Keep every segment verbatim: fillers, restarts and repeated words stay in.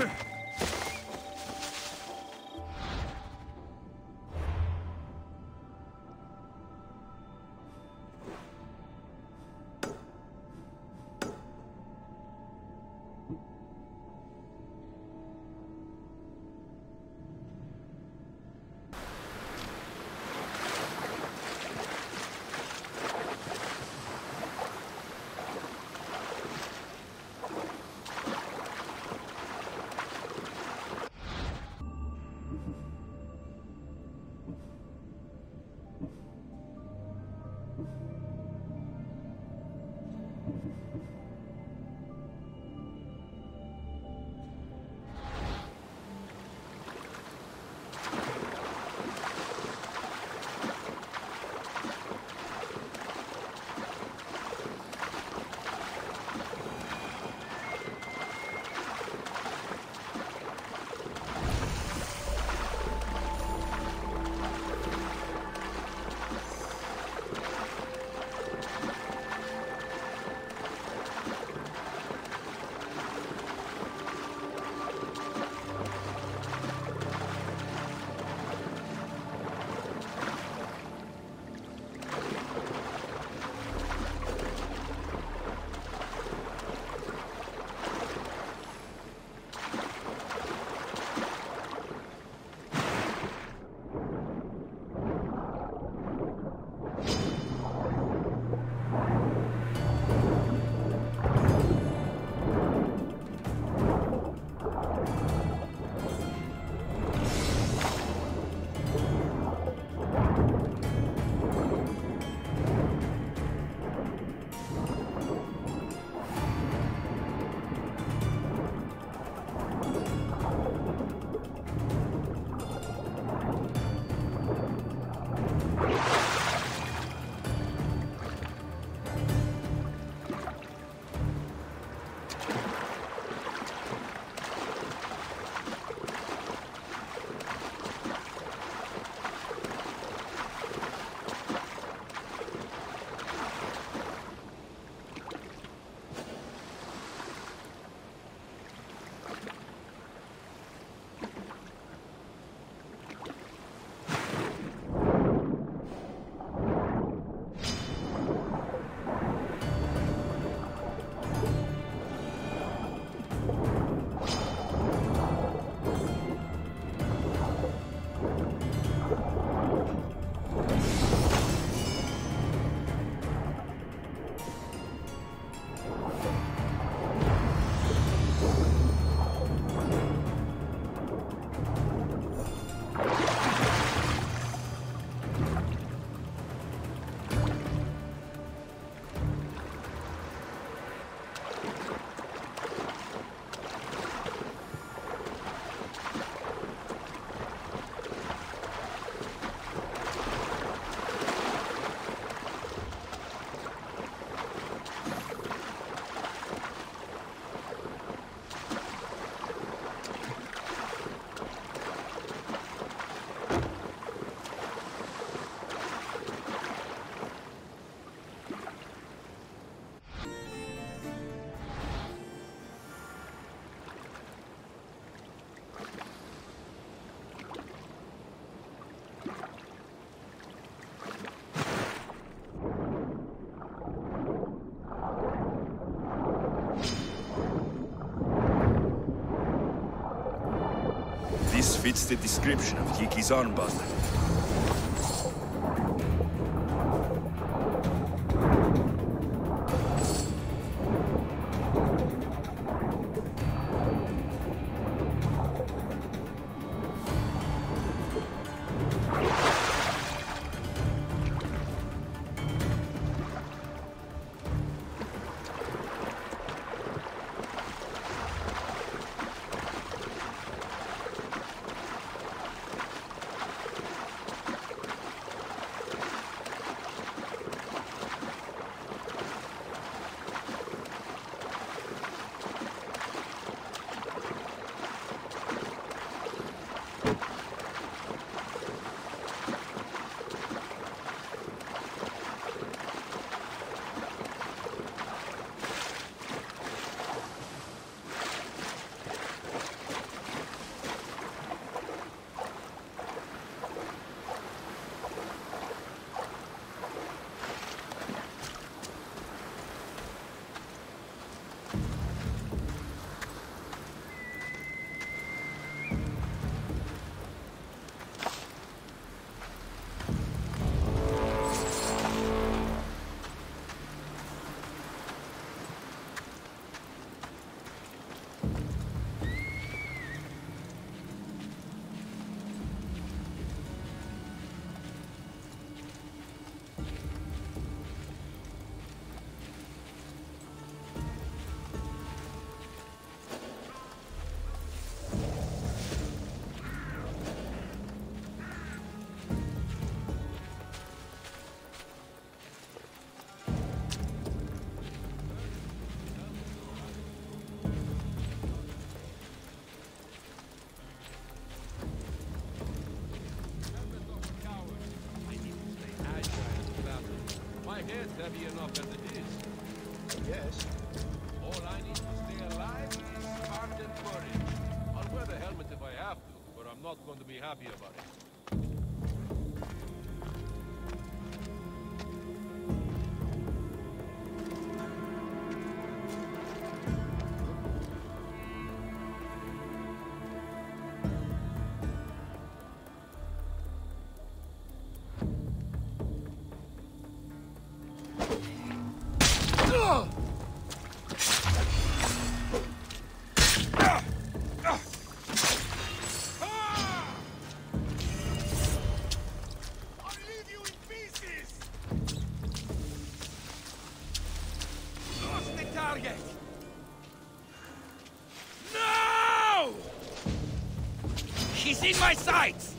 This fits the description of Yiki's arm bundle. enough as it is. Yes. All I need to stay alive is heart and courage. I'll wear the helmet if I have to, but I'm not going to be happy about it. No! He's in my sights!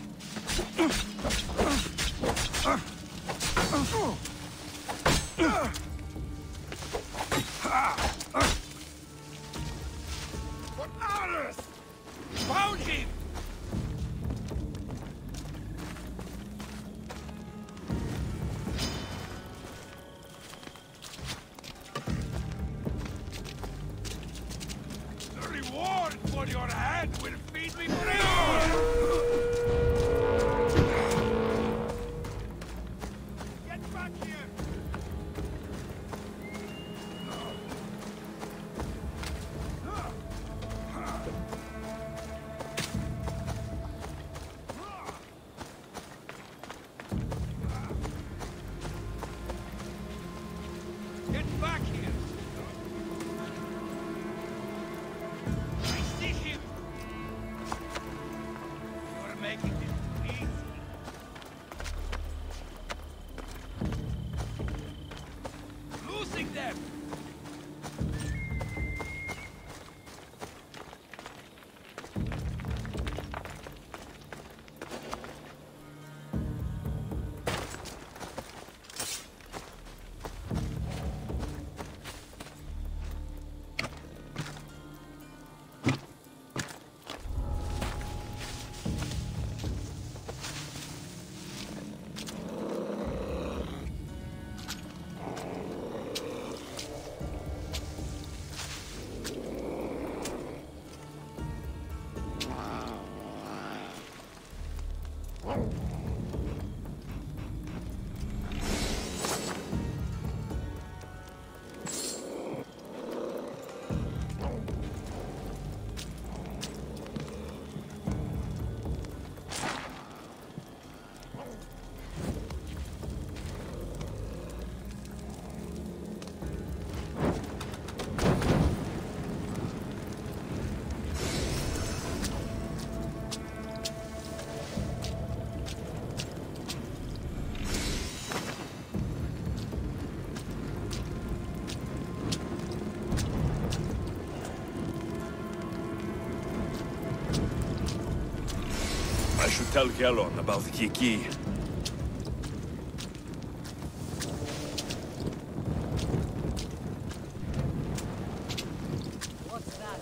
What others? Found him! The reward for your hand will feed me forever! Get back here! Get back here! I see him! You're making this too easy. Losing them! I should tell Gelon about the Kiki. What's that?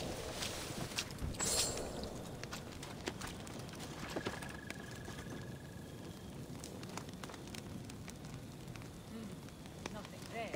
Hmm, nothing there.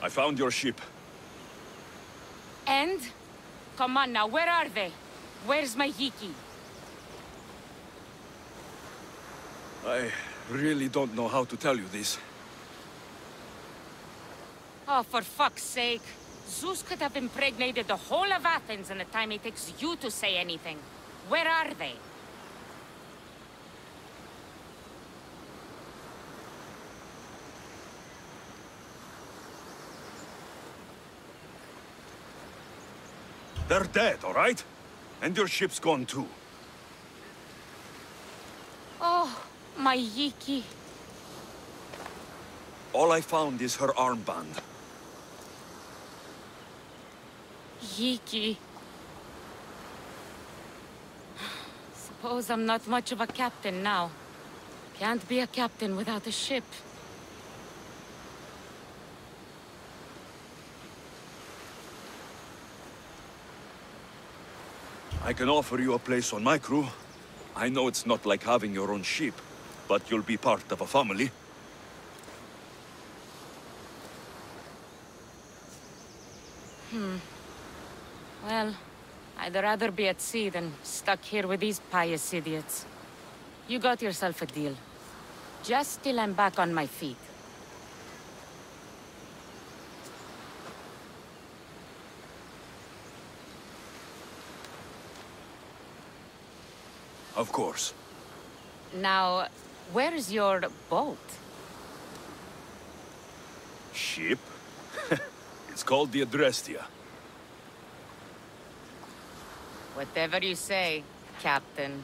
I found your ship. And? Come on now, where are they? Where's my Yiki? I really don't know how to tell you this. Oh, for fuck's sake. Zeus could have impregnated the whole of Athens in the time it takes you to say anything. Where are they? They're dead, all right? And your ship's gone too. Oh, my Yiki. All I found is her armband. Yiki. Suppose I'm not much of a captain now. Can't be a captain without a ship. I can offer you a place on my crew. I know it's not like having your own ship, but you'll be part of a family. Hmm. Well, I'd rather be at sea than stuck here with these pious idiots. You got yourself a deal. Just till I'm back on my feet. Of course. Now, where's your boat? Ship? It's called the Adrestia. Whatever you say, Captain.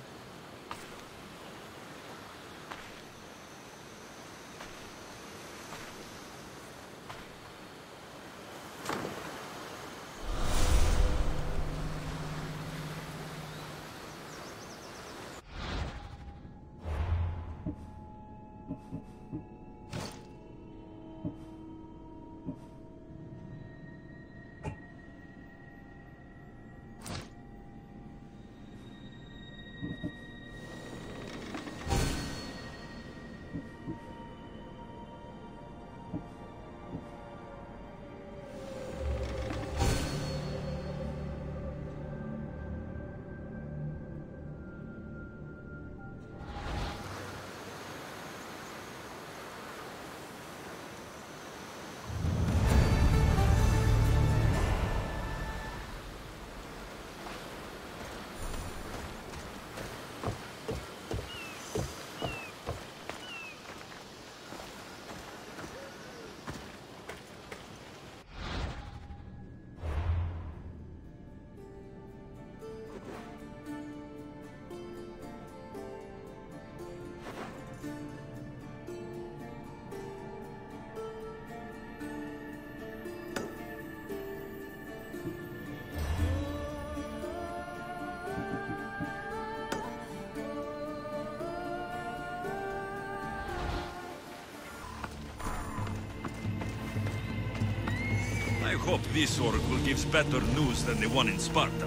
I hope this oracle gives better news than the one in Sparta.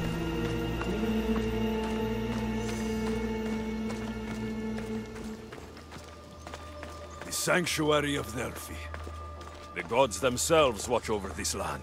The sanctuary of Delphi. The gods themselves watch over this land.